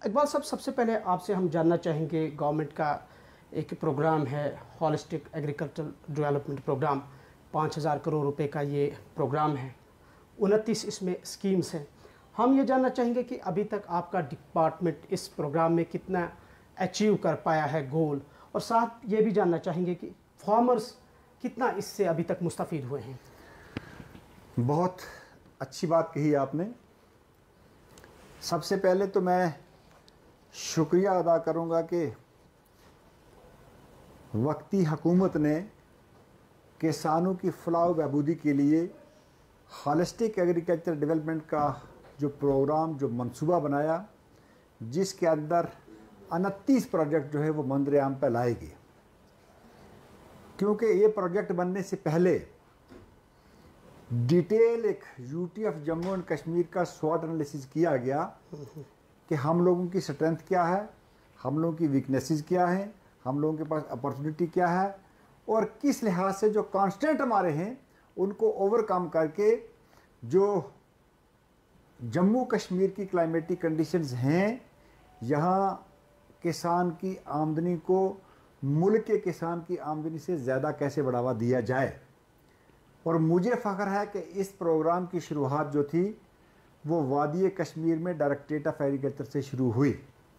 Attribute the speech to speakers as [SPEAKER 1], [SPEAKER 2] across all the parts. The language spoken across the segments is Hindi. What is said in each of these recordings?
[SPEAKER 1] इकबाल साहब, सबसे पहले आपसे हम जानना चाहेंगे, गवर्नमेंट का एक प्रोग्राम है holistic agriculture development program, 5,000 crore रुपए का ये प्रोग्राम है, 29 इसमें स्कीम्स हैं। हम ये जानना चाहेंगे कि अभी तक आपका डिपार्टमेंट इस प्रोग्राम में कितना अचीव कर पाया है गोल, और साथ ये भी जानना चाहेंगे कि फार्मर्स कितना इससे अभी तक मुस्तफ़ीद हुए हैं।
[SPEAKER 2] बहुत अच्छी बात कही आपने। सबसे पहले तो मैं शुक्रिया अदा करूंगा कि वक्ती हुकूमत ने किसानों की फलाह बहबूदी के लिए हॉलिस्टिक एग्रीकल्चर डेवलपमेंट का जो प्रोग्राम, जो मंसूबा बनाया, जिसके अंदर 29 प्रोजेक्ट जो है वो मंजर-ए-आम पर लाए गए। क्योंकि ये प्रोजेक्ट बनने से पहले डिटेल एक UT of Jammu and Kashmir का स्वॉट एनालिसिस किया गया कि हम लोगों की स्ट्रेंथ क्या है, हम लोगों की वीकनेसेस क्या हैं, हम लोगों के पास अपॉर्चुनिटी क्या है, और किस लिहाज से जो कांस्टेंट हमारे हैं उनको ओवरकम करके जो जम्मू कश्मीर की क्लाइमेटिक कंडीशंस हैं, यहाँ किसान की आमदनी को मुल्क के किसान की आमदनी से ज़्यादा कैसे बढ़ावा दिया जाए। और मुझे फ़ख्र है कि इस प्रोग्राम की शुरुआत जो थी वो वादी कश्मीर में डायरेक्टरेट ऑफ एग्रीकल्चर से शुरू हुई।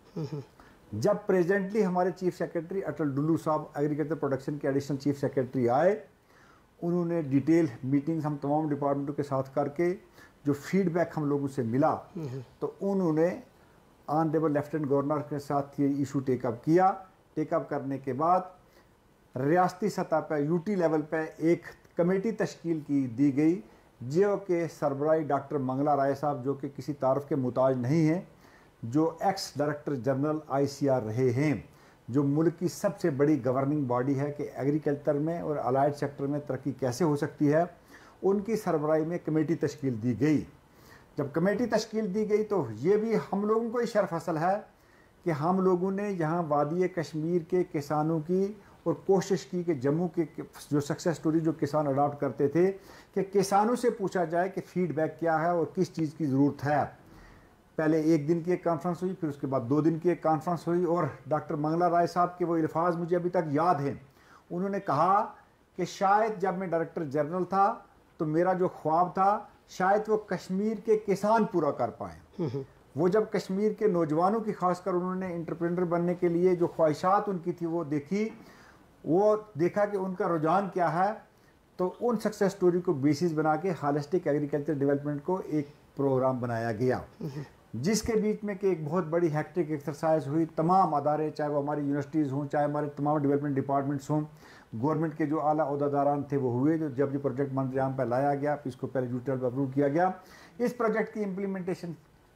[SPEAKER 2] जब प्रेजेंटली हमारे चीफ सेक्रेटरी अटल डुल्लू साहब एग्रीकल्चर प्रोडक्शन के एडिशनल चीफ सेक्रेटरी आए, उन्होंने डिटेल मीटिंग्स हम तमाम डिपार्टमेंटों के साथ करके जो फीडबैक हम लोगों से मिला, तो उन्होंने ऑनरेबल लेफ्टिनेंट गवर्नर के साथ ये इशू टेकअप किया। टेकअप करने के बाद रियासती सतह पर यूटी लेवल पर एक कमेटी तश्कील की दी गई, जो कि सरबराही डॉक्टर मंगला राय साहब, जो कि किसी तारफ़ के मुताज नहीं हैं, जो एक्स डायरेक्टर जनरल ICR रहे हैं, जो मुल्क की सबसे बड़ी गवर्निंग बॉडी है कि एग्रीकल्चर में और अलाइड सेक्टर में तरक्की कैसे हो सकती है, उनकी सरबराही में कमेटी तश्कील दी गई। जब कमेटी तश्कील दी गई तो ये भी हम लोगों को ही शर्फ हासिल है कि हम लोगों ने यहाँ वादी कश्मीर के किसानों की और कोशिश की कि जम्मू के जो सक्सेस स्टोरी जो किसान अडॉप्ट करते थे कि किसानों से पूछा जाए कि फीडबैक क्या है और किस चीज़ की ज़रूरत है। पहले 1 दिन की एक कॉन्फ्रेंस हुई, फिर उसके बाद 2 दिन की एक कॉन्फ्रेंस हुई, और डॉक्टर मंगला राय साहब के वो अल्फाज मुझे अभी तक याद हैं। उन्होंने कहा कि शायद जब मैं डायरेक्टर जनरल था तो मेरा जो ख्वाब था शायद वो कश्मीर के किसान पूरा कर पाएँ। वो जब कश्मीर के नौजवानों की खासकर उन्होंने एंटरप्रेन्योर बनने के लिए जो ख्वाहिशात उनकी थी वो देखी, वो देखा कि उनका रुझान क्या है, तो उन सक्सेस स्टोरी को बेसिस बना के हॉलिस्टिक एग्रीकल्चर डेवलपमेंट को एक प्रोग्राम बनाया गया, जिसके बीच में कि एक बहुत बड़ी हेक्टिक एक्सरसाइज हुई। तमाम अदारे, चाहे वो हमारी यूनिवर्सिटीज़ हों, चाहे हमारे तमाम डेवलपमेंट डिपार्टमेंट्स हों, गवर्नमेंट के जो आला ओहदेदारान थे वो हुए, जो जब ये प्रोजेक्ट मंजर-ए-आम पर लाया गया, फिर इसको पहले यूटी अप्रूव किया गया। इस प्रोजेक्ट की इम्प्लीमेंटेशन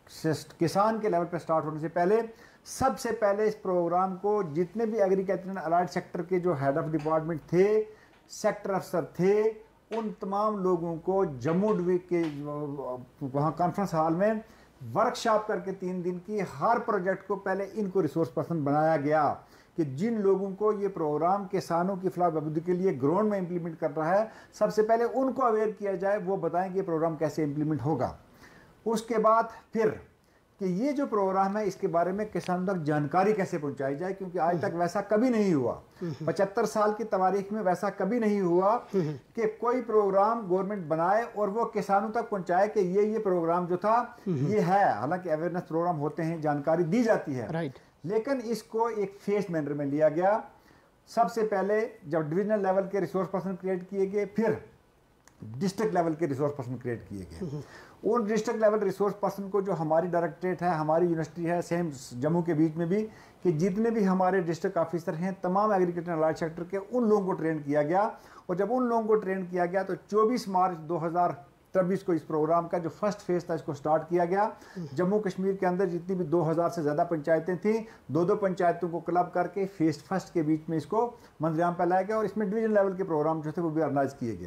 [SPEAKER 2] किसान के लेवल पर स्टार्ट होने से पहले सबसे पहले इस प्रोग्राम को जितने भी एग्रीकल्चर एंड अलाइड सेक्टर के जो हेड ऑफ डिपार्टमेंट थे, सेक्टर अफसर थे, उन तमाम लोगों को जम्मू के वहाँ कॉन्फ्रेंस हॉल में वर्कशॉप करके 3 दिन की हर प्रोजेक्ट को पहले इनको रिसोर्स पर्सन बनाया गया कि जिन लोगों को ये प्रोग्राम किसानों की फलाह बहबूदी के लिए ग्राउंड में इम्प्लीमेंट कर रहा है, सबसे पहले उनको अवेयर किया जाए, वो बताएं कि ये प्रोग्राम कैसे इम्प्लीमेंट होगा। उसके बाद फिर कि ये जो प्रोग्राम है इसके बारे में किसानों तक जानकारी कैसे पहुंचाई जाए, क्योंकि आज तक वैसा कभी नहीं हुआ। 75 साल की तारीख में वैसा कभी नहीं हुआ कि कोई प्रोग्राम गवर्नमेंट बनाए और वो किसानों तक पहुंचाए कि ये प्रोग्राम जो था ये है। हालांकि अवेयरनेस प्रोग्राम होते हैं, जानकारी दी जाती है, लेकिन इसको एक फेस मैनर में लिया गया। सबसे पहले जब डिविजनल लेवल के रिसोर्स पर्सन क्रिएट किए गए, फिर डिस्ट्रिक्ट लेवल के रिसोर्स पर्सन क्रिएट किए गए। उन डिस्ट्रिक्ट लेवल रिसोर्स पर्सन को जो हमारी डायरेक्टरेट है, हमारी यूनिवर्सिटी है, सेम जम्मू के बीच में भी, कि जितने भी हमारे डिस्ट्रिक्ट ऑफिसर हैं तमाम एग्रीकल्चर अलाइड सेक्टर के, उन लोगों को ट्रेन किया गया। और जब उन लोगों को ट्रेन किया गया तो 24 मार्च 2023 को इस प्रोग्राम का जो फर्स्ट फेज था इसको स्टार्ट किया गया। जम्मू कश्मीर के अंदर जितनी भी 2000 से ज़्यादा पंचायतें थीं, 2-2 पंचायतों को क्लब करके फेज फर्स्ट के बीच में इसको मंजर-ए-आम पर लाया गया और इसमें डिवीजन लेवल के प्रोग्राम जो थे वो भी ऑर्गेनाइज किए गए।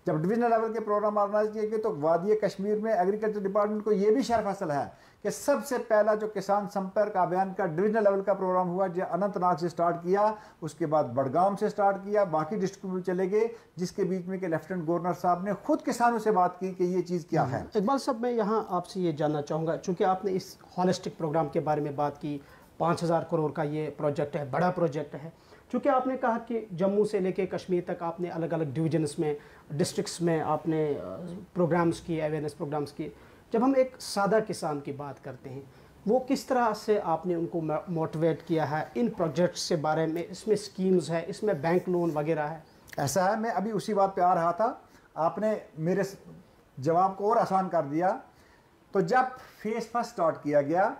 [SPEAKER 2] जब डिविजनल लेवल के प्रोग्राम ऑर्गेनाइज किए गए तो वादी कश्मीर में एग्रीकल्चर डिपार्टमेंट को ये भी शर्फ हासिल है कि सबसे पहला जो किसान संपर्क अभियान का डिविजनल लेवल का प्रोग्राम हुआ, जो अनंतनाग से स्टार्ट किया, उसके बाद बडगाम से स्टार्ट किया, बाकी डिस्ट्रिक्ट में चले गए, जिसके बीच में कि लेफ्टिनेंट गवर्नर साहब ने खुद किसानों से बात की कि ये चीज़ क्या है।
[SPEAKER 1] इकबाल साहब, मैं यहाँ आपसे ये जानना चाहूँगा, चूँकि आपने इस हॉलिस्टिक प्रोग्राम के बारे में बात की, 5,000 करोड़ का ये प्रोजेक्ट है, बड़ा प्रोजेक्ट है। चूँकि आपने कहा कि जम्मू से लेके कश्मीर तक आपने अलग अलग डिविजन्स में, डिस्ट्रिक्ट्स में आपने प्रोग्राम्स किए, अवेयरनेस प्रोग्राम्स किए। जब हम एक सादा किसान की बात करते हैं, वो किस तरह से आपने उनको मोटिवेट किया है इन प्रोजेक्ट्स के बारे में? इसमें स्कीम्स है, इसमें बैंक लोन वगैरह है?
[SPEAKER 2] ऐसा है, मैं अभी उसी बात पे आ रहा था, आपने मेरे जवाब को और आसान कर दिया। तो जब फेज फर्स्ट स्टार्ट किया गया,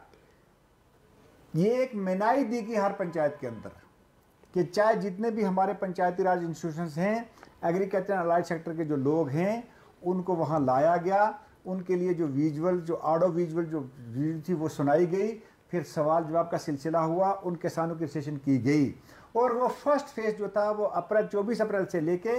[SPEAKER 2] ये एक मनाही दी कि हर पंचायत के अंदर कि चाहे जितने भी हमारे पंचायती राज इंस्टीट्यूशंस हैं, एग्रीकल्चर अलाइड सेक्टर के जो लोग हैं, उनको वहाँ लाया गया। उनके लिए जो विजुअल, जो ऑडियो विजुअल जो रील थी वो सुनाई गई, फिर सवाल जवाब का सिलसिला हुआ, उन किसानों की सेशन की गई। और वो फर्स्ट फेज जो था वो 24 अप्रैल से लेके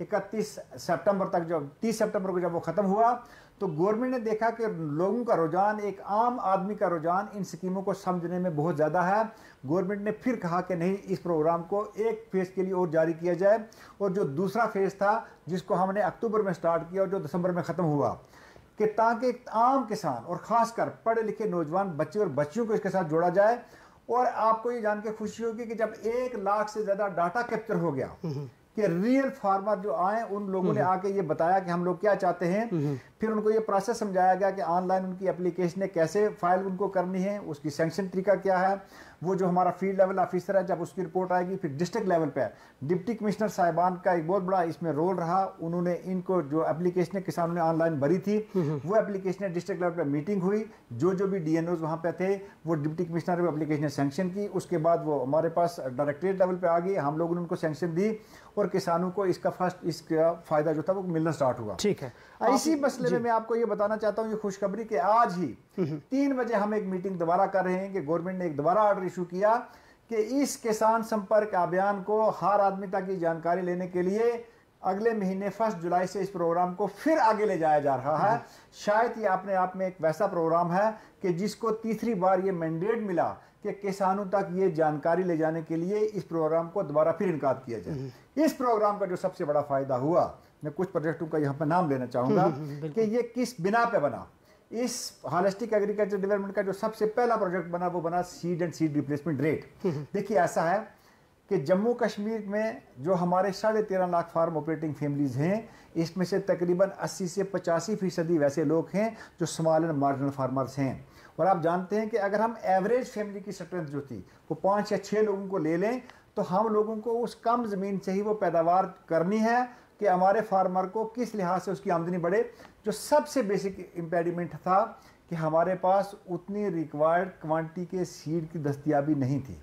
[SPEAKER 2] 31 सितंबर तक, जो 30 सितंबर को जब वो ख़त्म हुआ, तो गवर्नमेंट ने देखा कि लोगों का रुझान, एक आम आदमी का रुझान इन स्कीमों को समझने में बहुत ज़्यादा है। गवर्नमेंट ने फिर कहा कि नहीं, इस प्रोग्राम को एक फेज़ के लिए और जारी किया जाए। और जो दूसरा फेज़ था जिसको हमने अक्टूबर में स्टार्ट किया और जो दिसंबर में ख़त्म हुआ, कि ताकि एक आम किसान और ख़ासकर पढ़े लिखे नौजवान बच्चे और बच्चियों को इसके साथ जोड़ा जाए। और आपको ये जान के खुशी होगी कि जब 1 लाख से ज़्यादा डाटा कैप्चर हो गया कि रियल फार्मर जो आए, उन लोगों ने आके ये बताया कि हम लोग क्या चाहते हैं, फिर उनको ये प्रोसेस समझाया गया कि ऑनलाइन उनकी एप्लीकेशन कैसे फाइल उनको करनी है, उसकी सैंक्शन तरीका क्या है, वो जो हमारा फील्ड लेवल ऑफिसर है, जब उसकी रिपोर्ट आएगी, फिर डिस्ट्रिक्ट लेवल पे डिप्टी कमिश्नर साहिबान का एक बहुत बड़ा इसमें रोल रहा। उन्होंने इनको जो एप्लीकेशन किसानों ने ऑनलाइन भरी थी, वो एप्लीकेशन डिस्ट्रिक्ट लेवल पर मीटिंग हुई, जो जो भी DNOs वहाँ पे थे, वो डिप्टी कमिश्नर ने एप्लीकेशन सैंक्शन की। उसके बाद वो हमारे पास डायरेक्टरेट लेवल पे आ गई, हम लोगों ने उनको सैंक्शन दी और किसानों को इसका फ़ायदा जो था वो मिलना स्टार्ट हुआ।
[SPEAKER 1] ठीक है,
[SPEAKER 2] इसी मसले में मैं आपको ये बताना चाहता हूँ, ये खुशखबरी कि आज ही 3 बजे हम एक मीटिंग दोबारा कर रहे हैं कि गवर्नमेंट ने एक दोबारा ऑर्डर इशू किया कि इस किसान संपर्क अभियान को हर आदमी तक की जानकारी लेने के लिए अगले महीने 1 जुलाई से इस प्रोग्राम को फिर आगे ले जाया जा रहा है। शायद ये अपने आप में एक वैसा प्रोग्राम है कि जिसको तीसरी बार ये मैंडेट मिला कि किसानों तक ये जानकारी ले जाने के लिए इस प्रोग्राम को दोबारा फिर इनकाद किया जाए। इस प्रोग्राम का जो सबसे बड़ा फायदा हुआ, मैं कुछ प्रोजेक्टों का यहाँ पर नाम लेना चाहूँगा कि ये किस बिना पे बना। इस हॉलिस्टिक एग्रीकल्चर डेवलपमेंट का जो सबसे पहला प्रोजेक्ट बना वो बना seed and seed replacement rate. देखिए, ऐसा है कि जम्मू कश्मीर में जो हमारे 13.5 लाख फार्म ऑपरेटिंग फैमिलीज हैं, इसमें से तकरीबन 80 से 85% वैसे लोग हैं जो स्मॉल एंड मार्जिनल फार्मर्स हैं। और आप जानते हैं कि अगर हम एवरेज फैमिली की स्ट्रेंथ जो थी वो 5 या 6 लोगों को ले लें, तो हम लोगों को उस कम ज़मीन से ही वो पैदावार करनी है कि हमारे फार्मर को किस लिहाज से उसकी आमदनी बढ़े। जो सबसे बेसिक इम्पेडिमेंट था कि हमारे पास उतनी रिक्वायर्ड क्वांटिटी के सीड की दस्तयाबी नहीं थी।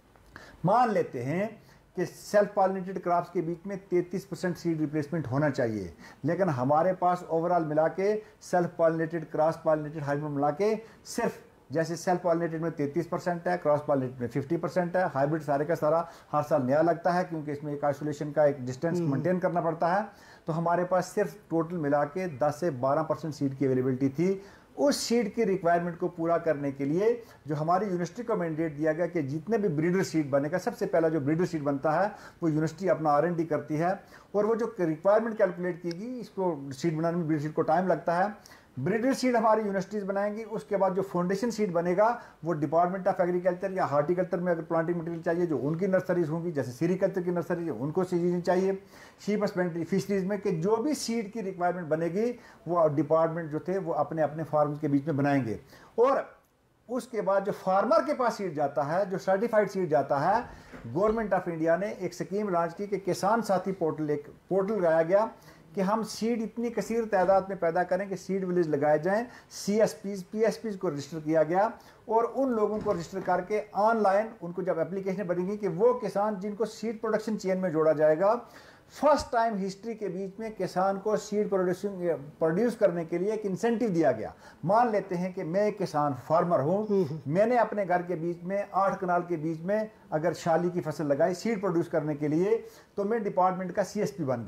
[SPEAKER 2] मान लेते हैं कि सेल्फ पॉलिनेटेड क्रॉप्स के बीच में 33% सीड रिप्लेसमेंट होना चाहिए, लेकिन हमारे पास ओवरऑल मिला के self pollinated, cross pollinated, hybrid मिला के सिर्फ, जैसे सेल्फ पॉलिनेटेड में 33% है, क्रॉस पॉलिनेटेड में 50% है, हाइब्रिड सारे का सारा हर साल नया लगता है क्योंकि इसमें एक आइसोलेशन का एक डिस्टेंस मेंटेन करना पड़ता है। तो हमारे पास सिर्फ टोटल मिला के 10 से 12% सीड की अवेलेबिलिटी थी। उस सीड की रिक्वायरमेंट को पूरा करने के लिए जो हमारी यूनिवर्सिटी को मैंडेट दिया गया कि जितने भी ब्रीडर सीड बनेगा, सबसे पहला जो ब्रीडर सीड बनता है वो यूनिवर्सिटी अपना R&D करती है और वो जो रिक्वायरमेंट कैलकुलेट कीगी, इसको सीड बनाने में ब्रीडर सीड को टाइम लगता है। ब्रीडर सीड हमारी यूनिवर्सिटीज़ बनाएंगी, उसके बाद जो फाउंडेशन सीड बनेगा वो डिपार्टमेंट ऑफ एग्रीकल्चर या हार्टिकल्चर में अगर प्लांटिंग मटेरियल चाहिए जो उनकी नर्सरीज होंगी, जैसे सीरीकल्चर की नर्सरी उनको चीज़ें चाहिए। शीप हस्बेंड्री, फिशरीज में कि जो भी सीड की रिक्वायरमेंट बनेगी वो डिपार्टमेंट जो थे वो अपने अपने फार्म के बीच में बनाएंगे। और उसके बाद जो फार्मर के पास सीड जाता है, जो सर्टिफाइड सीड जाता है, गवर्नमेंट ऑफ इंडिया ने एक स्कीम लॉन्च की कि किसान साथी पोर्टल, एक पोर्टल लगाया गया कि हम सीड इतनी कसीर तादाद में पैदा करें कि सीड विलेज लगाए जाएं। CSPs, PSPs को रजिस्टर किया गया और उन लोगों को रजिस्टर करके ऑनलाइन उनको जब एप्लीकेशन बनेगी कि वो किसान जिनको सीड प्रोडक्शन चेन में जोड़ा जाएगा, फर्स्ट टाइम हिस्ट्री के बीच में किसान को सीड प्रोड्यूस करने के लिए एक इंसेंटिव दिया गया। मान लेते हैं कि मैं एक किसान फार्मर हूँ, मैंने अपने घर के बीच में 8 कनाल के बीच में अगर शाली की फसल लगाई सीड प्रोड्यूस करने के लिए, तो मैं डिपार्टमेंट का CSP बन गया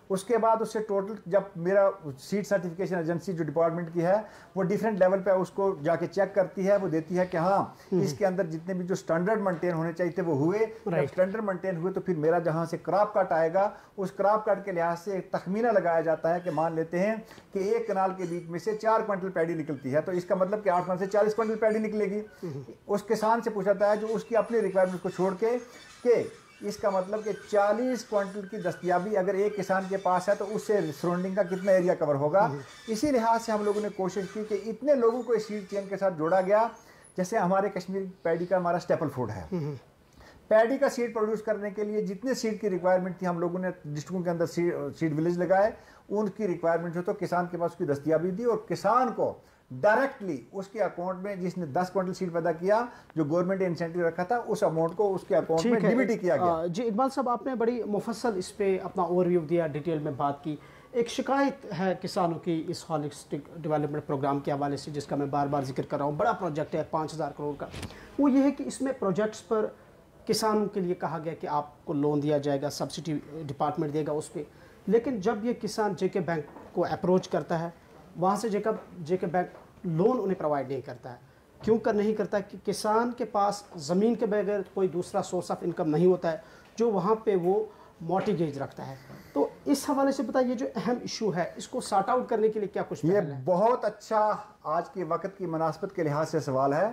[SPEAKER 2] उसके बाद उससे टोटल जब मेरा सीड सर्टिफिकेशन एजेंसी जो डिपार्टमेंट की है वो डिफरेंट लेवल पे उसको जाके चेक करती है, वो देती है कि हाँ इसके अंदर जितने भी जो स्टैंडर्ड मेंटेन होने चाहिए थे वो हुए। जब स्टैंडर्ड मेंटेन हुए तो फिर मेरा जहाँ से क्रॉप कट आएगा उस क्रॉप कट के लिहाज से एक तखमीना लगाया जाता है कि मान लेते हैं कि एक कनाल के बीच में से 4 क्विंटल पैडी निकलती है, तो इसका मतलब कि 8 से 40 क्विंटल पैडी निकलेगी। उस किसान से पूछा जाता है जो उसकी अपनी रिक्वायरमेंट को छोड़ के इसका मतलब कि 40 क्विंटल की दस्तयाबी अगर एक किसान के पास है तो उससे सराउंडिंग का कितना एरिया कवर होगा। इसी लिहाज से हम लोगों ने कोशिश की कि इतने लोगों को इस सीड चेन के साथ जोड़ा गया। जैसे हमारे कश्मीर पैडी का हमारा स्टेपल फूड है, पैडी का सीड प्रोड्यूस करने के लिए जितने सीड की रिक्वायरमेंट थी हम लोगों ने डिस्ट्रिक्टों के अंदर सीड विलेज लगाए, उनकी रिक्वायरमेंट जो तो किसान के पास उसकी दस्तयाबी दी और किसान को डायरेक्टली उसके अकाउंट में जिसने 10 क्विंटल सीड पैदा किया जो गवर्नमेंट ने इंसेंटिव रखा था उस अमाउंट को उसके अकाउंट में डीबीटी किया गया।
[SPEAKER 1] जी इकबाल साहब, आपने बड़ी मुफस्सल इस पे अपना ओवरव्यू दिया, डिटेल में बात की। एक शिकायत है किसानों की इस हॉलिस्टिक डेवलपमेंट प्रोग्राम के हवाले से जिसका मैं बार बार जिक्र कर रहा हूँ, बड़ा प्रोजेक्ट है 5000 करोड़ का। वो ये है कि इसमें प्रोजेक्ट्स पर किसानों के लिए कहा गया कि आपको लोन दिया जाएगा, सब्सिडी डिपार्टमेंट देगा उस पर, लेकिन जब ये किसान जेके बैंक को अप्रोच करता है वहाँ से जेके बैंक लोन उन्हें प्रोवाइड नहीं करता है। क्यों कर नहीं करता? कि किसान के पास ज़मीन के बगैर कोई दूसरा सोर्स ऑफ इनकम नहीं होता है जो वहाँ पे वो मॉर्टिगेज रखता है। तो इस हवाले से बताइए, जो अहम इशू है इसको सॉर्ट आउट करने के लिए क्या कुछ
[SPEAKER 2] ये बहुत अच्छा आज के वक्त की मुनासबत के लिहाज से सवाल है।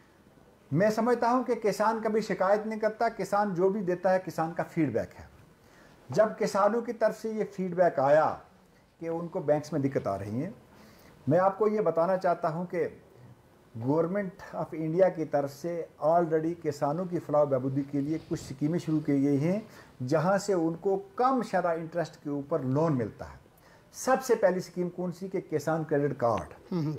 [SPEAKER 2] मैं समझता हूँ कि किसान कभी शिकायत नहीं करता, किसान जो भी देता है किसान का फीडबैक है। जब किसानों की तरफ से ये फीडबैक आया कि उनको बैंक्स में दिक्कत आ रही है, मैं आपको ये बताना चाहता हूँ कि गवर्नमेंट ऑफ इंडिया की तरफ से ऑलरेडी किसानों की फलाह बहबूदी के लिए कुछ स्कीमें शुरू की गई हैं जहाँ से उनको कम शरह इंटरेस्ट के ऊपर लोन मिलता है। सबसे पहली स्कीम कौन सी? कि किसान क्रेडिट कार्ड,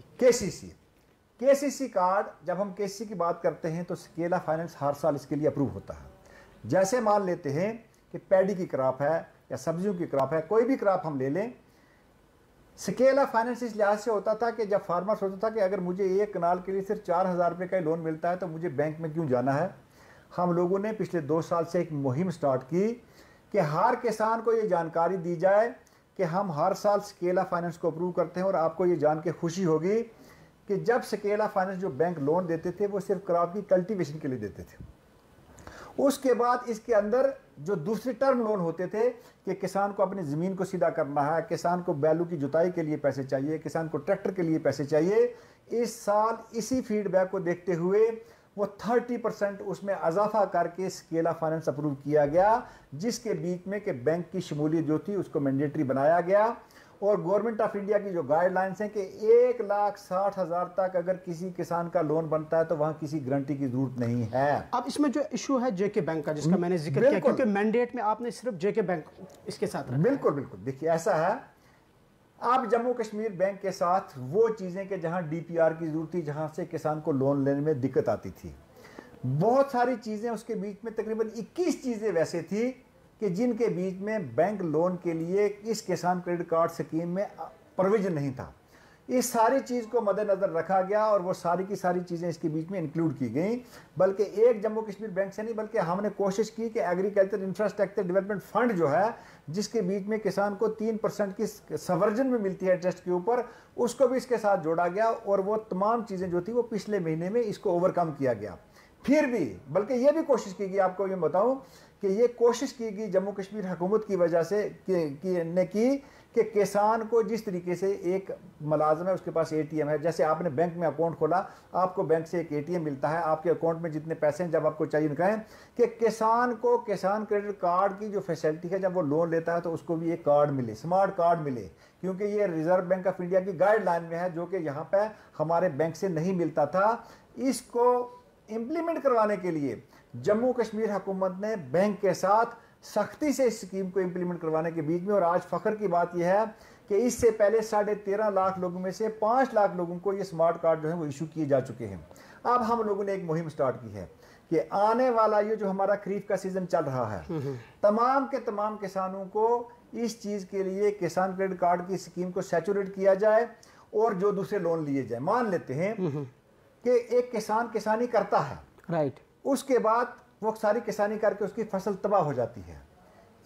[SPEAKER 2] केसीसी कार्ड। जब हम केसीसी की बात करते हैं तो स्केला फाइनेंस हर साल इसके लिए अप्रूव होता है। जैसे मान लेते हैं कि पैडी की क्रॉप है या सब्जियों की क्रॉप है, कोई भी क्रॉप हम ले लें, स्केल ऑफ फाइनेंस इस लिहाज से होता था कि जब फार्मर सोचता था कि अगर मुझे एक कनाल के लिए सिर्फ 4000 रुपये का ही लोन मिलता है तो मुझे बैंक में क्यों जाना है। हम लोगों ने पिछले 2 साल से एक मुहिम स्टार्ट की कि हर किसान को ये जानकारी दी जाए कि हम हर साल स्केल ऑफ फाइनेंस को अप्रूव करते हैं। और आपको ये जान के खुशी होगी कि जब स्केल ऑफ फाइनेंस जो बैंक लोन देते थे वो सिर्फ क्रॉप की कल्टीवेशन के लिए देते थे। उसके बाद इसके अंदर जो दूसरे टर्म लोन होते थे कि किसान को अपनी ज़मीन को सीधा करना है, किसान को बैलों की जुताई के लिए पैसे चाहिए, किसान को ट्रैक्टर के लिए पैसे चाहिए। इस साल इसी फीडबैक को देखते हुए वो 30% उसमें इजाफा करके स्केल ऑफ फाइनेंस अप्रूव किया गया, जिसके बीच में कि बैंक की शमूलियत जो थी उसको मैंडेटरी बनाया गया। और गवर्नमेंट ऑफ इंडिया की जो गाइडलाइंस हैं कि 1,60,000 तक अगर किसी किसान का लोन बनता है तो वहां किसी गारंटी की जरूरत नहीं है।
[SPEAKER 1] अब इसमें जो इशू है जेके बैंक का जिसका मैंने जिक्र किया, क्योंकि मैंडेट में आपने सिर्फ जेके बैंक इसके साथ रखा।
[SPEAKER 2] बिल्कुल बिल्कुल। देखिए ऐसा है, आप जम्मू कश्मीर बैंक के साथ वो चीज़ें कि जहां डीपीआर की जरूरत थी, जहां से किसान को लोन लेने में दिक्कत आती थी, बहुत सारी चीज़ें उसके बीच में तकरीबन 21 चीज़ें वैसे थी कि जिनके बीच में बैंक लोन के लिए इस किसान क्रेडिट कार्ड स्कीम में प्रोविजन नहीं था। इस सारी चीज़ को मद्देनज़र रखा गया और वो सारी की सारी चीज़ें इसके बीच में इंक्लूड की गई। बल्कि एक जम्मू कश्मीर बैंक से नहीं, बल्कि हमने कोशिश की कि एग्रीकल्चर इंफ्रास्ट्रक्चर डेवलपमेंट फंड जो है, जिसके बीच में किसान को 3% की सवर्जन में मिलती है इंटरेस्ट के ऊपर, उसको भी इसके साथ जोड़ा गया। और वो तमाम चीज़ें जो थी वो पिछले महीने में इसको ओवरकम किया गया। फिर भी बल्कि ये भी कोशिश की गई, आपको ये बताऊं कि ये कोशिश की गई जम्मू कश्मीर हुकूमत की वजह से कि किसान को जिस तरीके से एक मुलाजम है उसके पास एटीएम है, जैसे आपने बैंक में अकाउंट खोला, आपको बैंक से एक एटीएम मिलता है, आपके अकाउंट में जितने पैसे हैं जब आपको चाहिए निकालें, कि किसान को किसान क्रेडिट कार्ड की जो फैसिलिटी है, जब वो लोन लेता है तो उसको भी एक कार्ड मिले, स्मार्ट कार्ड मिले, क्योंकि ये रिजर्व बैंक ऑफ इंडिया की गाइडलाइन में है, जो कि यहाँ पर हमारे बैंक से नहीं मिलता था। इसको इम्प्लीमेंट करवाने के लिए जम्मू कश्मीर हुकूमत ने बैंक के साथ सख्ती से इस स्कीम को इम्प्लीमेंट करवाने के बीच में, और आज फख्र की बात यह है कि इससे पहले 13.5 लाख लोगों में से 5 लाख लोगों को ये स्मार्ट कार्ड जो है वो इशू किए जा चुके हैं। अब हम लोगों ने एक मुहिम स्टार्ट की है कि आने वाला ये जो हमारा खरीफ का सीजन चल रहा है, तमाम के तमाम किसानों को इस चीज़ के लिए किसान क्रेडिट कार्ड की स्कीम को सैचुरेट किया जाए और जो दूसरे लोन लिए जाए। मान लेते हैं कि एक किसान किसानी करता है,
[SPEAKER 1] राइट,
[SPEAKER 2] उसके बाद वो सारी किसानी करके उसकी फसल तबाह हो जाती है।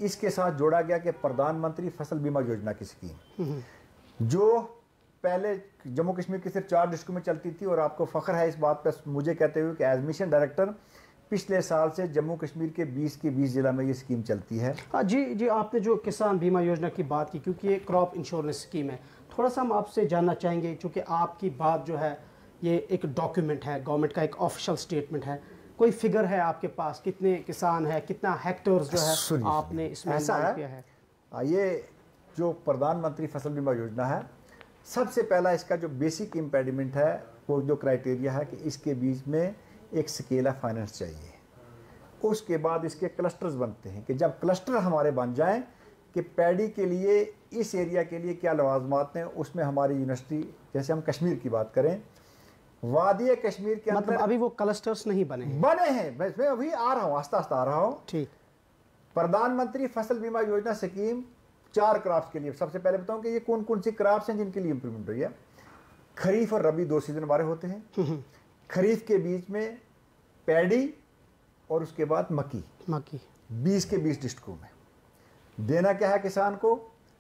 [SPEAKER 2] इसके साथ जोड़ा गया कि प्रधानमंत्री फसल बीमा योजना की स्कीम, जो पहले जम्मू कश्मीर की सिर्फ 4 डिस्ट्रिक्ट में चलती थी, और आपको फ़ख्र है इस बात पर मुझे कहते हुए कि एज मिशन डायरेक्टर पिछले साल से जम्मू कश्मीर के 20 के 20 जिला में ये स्कीम चलती है।
[SPEAKER 1] हाँ जी, आपने जो किसान बीमा योजना की बात की, क्योंकि ये क्रॉप इंश्योरेंस स्कीम है, थोड़ा सा हम आपसे जानना चाहेंगे, क्योंकि आपकी बात जो है ये एक डॉक्यूमेंट है, गवर्नमेंट का एक ऑफिशियल स्टेटमेंट है, कोई फिगर है आपके पास, कितने किसान है, कितना हेक्टेयर्स जो है आपने इसमें
[SPEAKER 2] ऐसा
[SPEAKER 1] किया है?
[SPEAKER 2] ये जो प्रधानमंत्री फसल बीमा योजना है, सबसे पहला इसका जो बेसिक इम्पेडिमेंट है, वो जो क्राइटेरिया है कि इसके बीच में एक स्केल ऑफ फाइनेंस चाहिए। उसके बाद इसके क्लस्टर्स बनते हैं कि जब क्लस्टर हमारे बन जाएं कि पैडी के लिए इस एरिया के लिए क्या लवाजमात हैं, उसमें हमारी यूनिवर्सिटी, जैसे हम कश्मीर की बात करें, वादी कश्मीर के अंदर
[SPEAKER 1] मतलब अभी वो क्लस्टर्स नहीं बने हैं?
[SPEAKER 2] बने हैं, मैं अभी आ रहा हूँ, आस्ता आस्ता आ रहा हूँ।
[SPEAKER 1] ठीक।
[SPEAKER 2] प्रधानमंत्री फसल बीमा योजना स्कीम 4 क्रॉप्स के लिए, सबसे पहले बताऊं कि ये कौन कौन सी क्रॉप्स हैं जिनके लिए इंप्लीमेंट हुई है। खरीफ और रबी 2 सीजन हमारे होते हैं। खरीफ के बीच में पैडी और उसके बाद मक्की 20 के 20 डिस्ट्रिक्टों में। देना क्या है किसान को?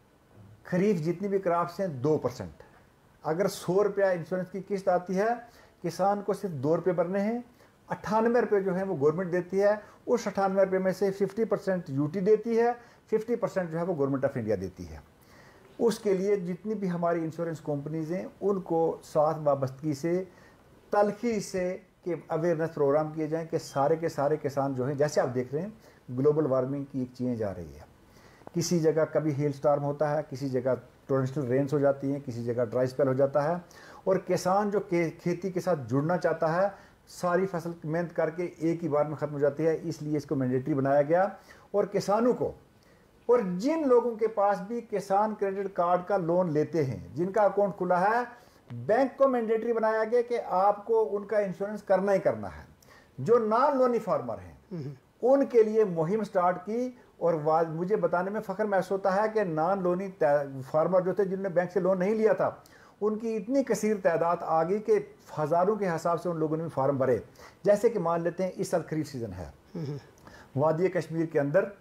[SPEAKER 2] खरीफ जितनी भी क्रॉप्स हैं 2%। अगर 100 रुपया इंश्योरेंस की किस्त आती है, किसान को सिर्फ 2 रुपये भरने हैं। 98 रुपये जो है वो गवर्नमेंट देती है। उस 98 रुपये में से 50% यूटी देती है, 50% जो है वो गवर्नमेंट ऑफ इंडिया देती है। उसके लिए जितनी भी हमारी इंश्योरेंस कंपनीज हैं, उनको साथ वाबस्तगी से तलखी से कि अवेयरनेस प्रोग्राम किए जाएं कि सारे के सारे किसान जो हैं, जैसे आप देख रहे हैं ग्लोबल वार्मिंग की एक चेंज आ रही है। किसी जगह कभी हेल स्टॉर्म होता है, किसी जगह टोरेंशियल रेन्स हो जाती हैं, किसी जगह ड्राई स्पेल हो जाता है, और किसान जो खेती के साथ जुड़ना चाहता है, सारी फसल मेहनत करके एक ही बार में ख़त्म हो जाती है। इसलिए इसको मैंडेटरी बनाया गया। और किसानों को, और जिन लोगों के पास भी किसान क्रेडिट कार्ड का लोन लेते हैं, जिनका अकाउंट खुला है, बैंक को मैंडेटरी बनाया गया कि आपको उनका इंश्योरेंस करना ही करना है। जो नॉन लोनी फार्मर हैं उनके लिए मुहिम स्टार्ट की, और मुझे बताने में फ़ख्र महसूस होता है कि नॉन लोनी फार्मर जो थे, जिन्होंने बैंक से लोन नहीं लिया था, उनकी इतनी कसीर तादाद आ गई कि हज़ारों के हिसाब से उन लोगों ने भी फार्म भरे। जैसे कि मान लेते हैं इस साल खरीफ सीज़न है, वादी कश्मीर के अंदर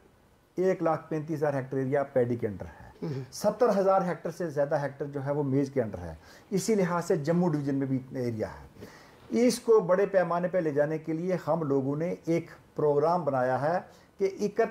[SPEAKER 2] 1,35,000 हेक्टर एरिया पैडी के अंडर है। 70,000 हेक्टर से ज़्यादा हेक्टर जो है वो मेज के अंडर है। इसी लिहाज से जम्मू डिवीज़न में भी इतना एरिया है। इसको बड़े पैमाने पर ले जाने के लिए हम लोगों ने एक प्रोग्राम बनाया है कि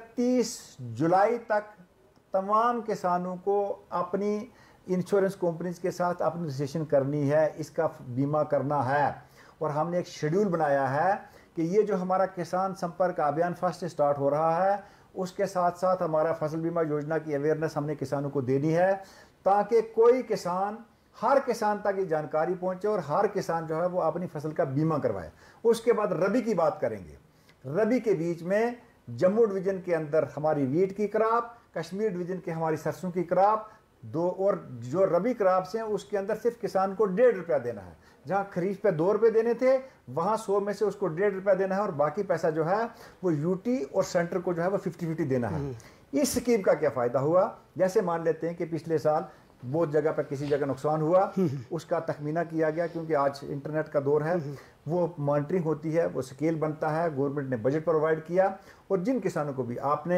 [SPEAKER 2] 31 जुलाई तक तमाम किसानों को अपनी इंश्योरेंस कंपनीज के साथ अपनी रजिस्ट्रेशन करनी है, इसका बीमा करना है। और हमने एक शेड्यूल बनाया है कि ये जो हमारा किसान संपर्क अभियान फर्स्ट से स्टार्ट हो रहा है, उसके साथ साथ हमारा फसल बीमा योजना की अवेयरनेस हमने किसानों को देनी है, ताकि कोई किसान, हर किसान तक ये जानकारी पहुंचे और हर किसान जो है वो अपनी फसल का बीमा करवाए। उसके बाद रबी की बात करेंगे। रबी के बीच में जम्मू डिवीज़न के अंदर हमारी वीट की क्रॉप, कश्मीर डिवीज़न की हमारी सरसों की क्रॉप, और जो रबी क्रॉप्स हैं उसके अंदर सिर्फ किसान को 1.5 रुपया देना है। जहां खरीफ पे 2 रुपये देने थे, वहां 100 में से उसको 1.5 रुपया देना है, और बाकी पैसा जो है वो यूटी और सेंटर को जो है वो 50-50 देना है। इस स्कीम का क्या फ़ायदा हुआ? जैसे मान लेते हैं कि पिछले साल बहुत जगह पर किसी जगह नुकसान हुआ, उसका तखमीना किया गया, क्योंकि आज इंटरनेट का दौर है, वो मॉनिटरिंग होती है, वो स्केल बनता है, गवर्नमेंट ने बजट प्रोवाइड किया। और जिन किसानों को भी